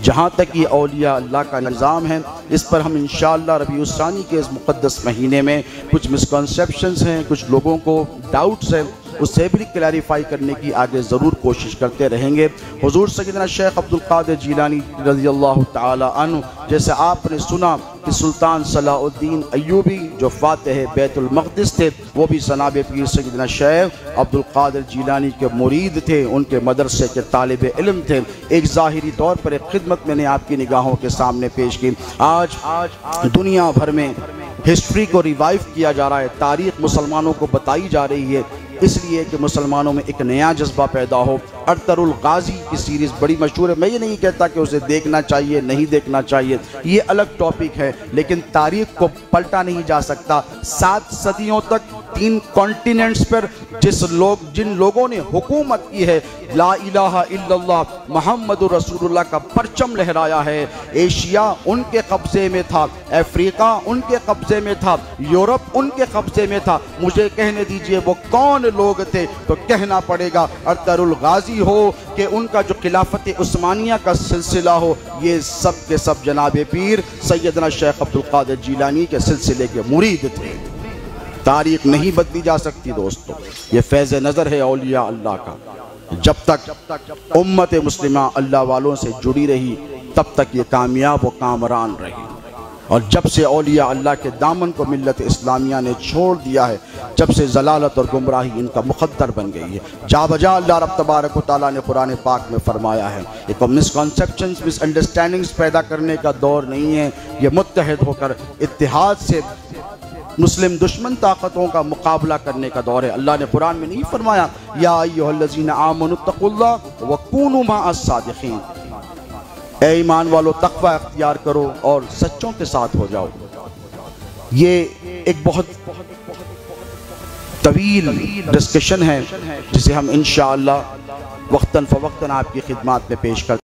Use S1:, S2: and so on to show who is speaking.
S1: जहाँ तक ये औलिया अल्लाह का निज़ाम है, इस पर हम इंशाअल्लाह रबीउल सानी के इस मुक़द्दस महीने में कुछ मिसकंसेप्शंस हैं, कुछ लोगों को डाउट्स हैं, उससे भी क्लैरिफाई करने की आगे ज़रूर कोशिश करते रहेंगे। हुज़ूर सय्यदना शेख अब्दुल क़ादिर जीलानी रज़ियल्लाहु ताला अन्हु, जैसे आपने सुना कि सुल्तान सलाहुद्दीन अय्यूबी जो फ़ातिह बैतुल मक़दिस थे, वो भी जनाब पीर सय्यदना शेख अब्दुल क़ादिर जीलानी के मुरीद थे, उनके मदरसे के तालिब इल्म थे। एक ज़ाहिरी तौर पर एक खिदमत मैंने आपकी निगाहों के सामने पेश की। आज दुनिया भर में हिस्ट्री को रिवाइव किया जा रहा है, तारीख़ मुसलमानों को बताई जा रही है, इसलिए कि मुसलमानों में एक नया जज्बा पैदा हो। अर्तरुल गाज़ी की सीरीज़ बड़ी मशहूर है। मैं ये नहीं कहता कि उसे देखना चाहिए, नहीं देखना चाहिए, ये अलग टॉपिक है, लेकिन तारीख़ को पलटा नहीं जा सकता। 7 सदियों तक 3 कॉन्टिनेंट्स पर जिन लोगों ने हुकूमत की है, ला इलाहा इल्लल्लाह मुहम्मदुर रसूलुल्लाह का परचम लहराया है। एशिया उनके कब्ज़े में था, अफ्रीका उनके कब्ज़े में था, यूरोप उनके कब्ज़े में था। मुझे कहने दीजिए वो कौन लोग थे, तो कहना पड़ेगा अर्तरुल गाज़ी हो कि उनका जो खिलाफत उस्मानिया का सिलसिला हो, ये सब के सब जनाब पीर सैयदना शेख अब्दुल क़ादिर जीलानी के सिलसिले के मुरीद थे। तारीख़ नहीं बदली जा सकती दोस्तों, ये फैज़ नज़र है औलिया अल्लाह का। जब तक उम्मत मुस्लिमा अल्लाह वालों से जुड़ी रही, तब तक ये कामयाब व कामरान रही। और जब से औलिया अल्लाह के दामन को मिल्लत इस्लामिया ने छोड़ दिया है, जब से ज़लालत और गुमराही इनका मुक़द्दर बन गई है। जा बजा अल्लाह रब तबारक व तआला ने कुरान पाक में फरमाया है, ये मिसकॉन्सेप्शंस मिसअंडरस्टैंडिंग्स पैदा करने का दौर नहीं है, ये मुत्तहिद होकर इत्तिहाद से मुस्लिम दुश्मन ताकतों का मुकाबला करने का दौर है। अल्लाह ने कुरान में नहीं फरमाया या अय्युहल्लज़ीना आमनुत्तक़ुल्लाह व कूनू मअस सादिक़ीन, ए ईमान वालों तक़वा अख्तियार करो और सच्चों के साथ हो जाओ। ये एक बहुत तवील डिस्कशन है जिसे हम इंशाअल्लाह वक्तन फ़वक्तन आपकी खिदमत में पेश करते हैं।